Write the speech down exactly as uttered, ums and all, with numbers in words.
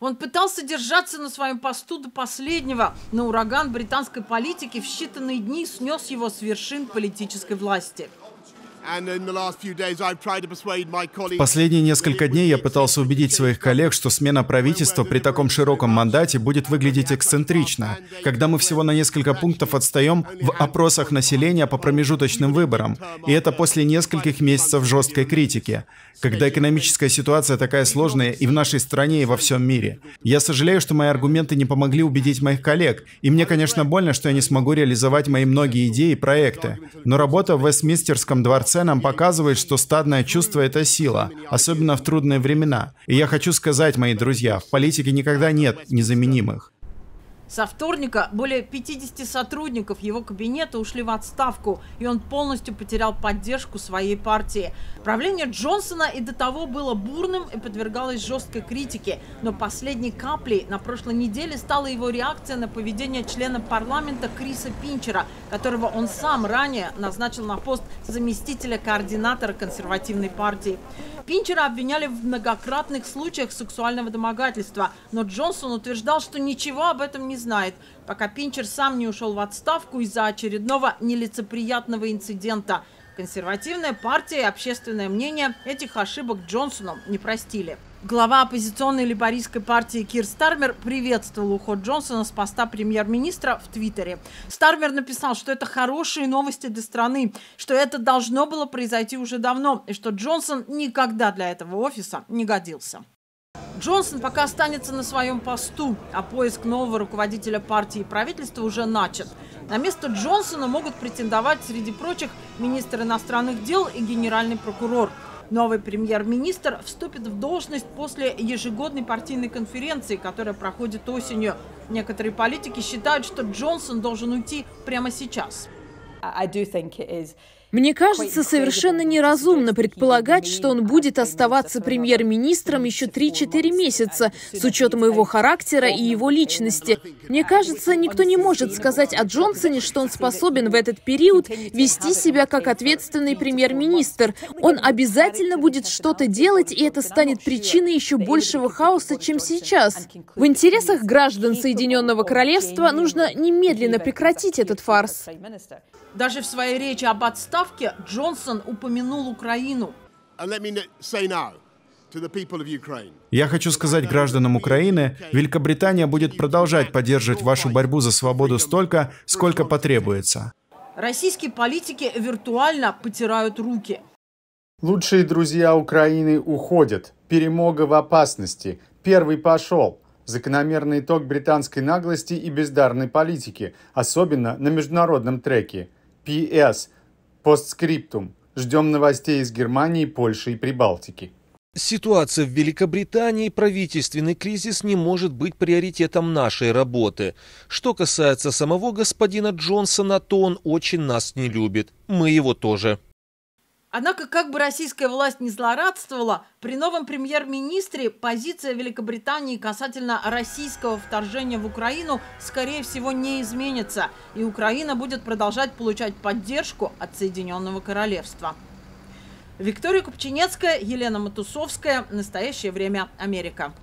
Он пытался держаться на своем посту до последнего, но ураган британской политики в считанные дни снес его с вершин политической власти. В последние несколько дней я пытался убедить своих коллег, что смена правительства при таком широком мандате будет выглядеть эксцентрично, когда мы всего на несколько пунктов отстаем в опросах населения по промежуточным выборам, и это после нескольких месяцев жесткой критики, когда экономическая ситуация такая сложная и в нашей стране, и во всем мире. Я сожалею, что мои аргументы не помогли убедить моих коллег, и мне, конечно, больно, что я не смогу реализовать мои многие идеи и проекты, но работа в Вестминстерском дворце нам показывает, что стадное чувство – это сила, особенно в трудные времена. И я хочу сказать, мои друзья, в политике никогда нет незаменимых. Со вторника более пятидесяти сотрудников его кабинета ушли в отставку, и он полностью потерял поддержку своей партии. Правление Джонсона и до того было бурным и подвергалось жесткой критике, но последней каплей на прошлой неделе стала его реакция на поведение члена парламента Криса Пинчера, которого он сам ранее назначил на пост заместителя координатора консервативной партии. Пинчера обвиняли в многократных случаях сексуального домогательства, но Джонсон утверждал, что ничего об этом не знает, пока Пинчер сам не ушел в отставку из-за очередного нелицеприятного инцидента. Консервативная партия и общественное мнение этих ошибок Джонсону не простили. Глава оппозиционной лейбористской партии Кир Стармер приветствовал уход Джонсона с поста премьер-министра в Твиттере. Стармер написал, что это хорошие новости для страны, что это должно было произойти уже давно, и что Джонсон никогда для этого офиса не годился. Джонсон пока останется на своем посту, а поиск нового руководителя партии и правительства уже начат. На место Джонсона могут претендовать, среди прочих, министр иностранных дел и генеральный прокурор. Новый премьер-министр вступит в должность после ежегодной партийной конференции, которая проходит осенью. Некоторые политики считают, что Джонсон должен уйти прямо сейчас. Мне кажется, совершенно неразумно предполагать, что он будет оставаться премьер-министром еще три-четыре месяца, с учетом его характера и его личности. Мне кажется, никто не может сказать о Джонсоне, что он способен в этот период вести себя как ответственный премьер-министр. Он обязательно будет что-то делать, и это станет причиной еще большего хаоса, чем сейчас. В интересах граждан Соединенного Королевства нужно немедленно прекратить этот фарс. Даже в своей речи об отставке Джонсон упомянул Украину. Я хочу сказать гражданам Украины, Великобритания будет продолжать поддерживать вашу борьбу за свободу столько, сколько потребуется. Российские политики виртуально потирают руки. Лучшие друзья Украины уходят. Перемога в опасности. Первый пошел. Закономерный итог британской наглости и бездарной политики, особенно на международном треке. пи эс. Постскриптум. Ждем новостей из Германии, Польши и Прибалтики. Ситуация в Великобритании, правительственный кризис не может быть приоритетом нашей работы. Что касается самого господина Джонсона, то он очень нас не любит. Мы его тоже. Однако, как бы российская власть не злорадствовала, при новом премьер-министре позиция Великобритании касательно российского вторжения в Украину, скорее всего, не изменится, и Украина будет продолжать получать поддержку от Соединенного Королевства. Виктория Купчинецкая, Елена Матусовская. Настоящее время. Америка.